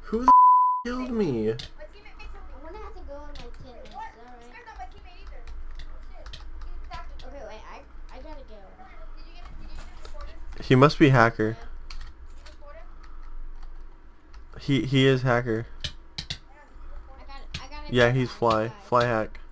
Who the killed me? I'm gonna have to go on my kit list, alright? Okay, wait, I gotta go. He must be hacker. He is hacker. I gotta Yeah, go he's now, fly. guys. Fly hack.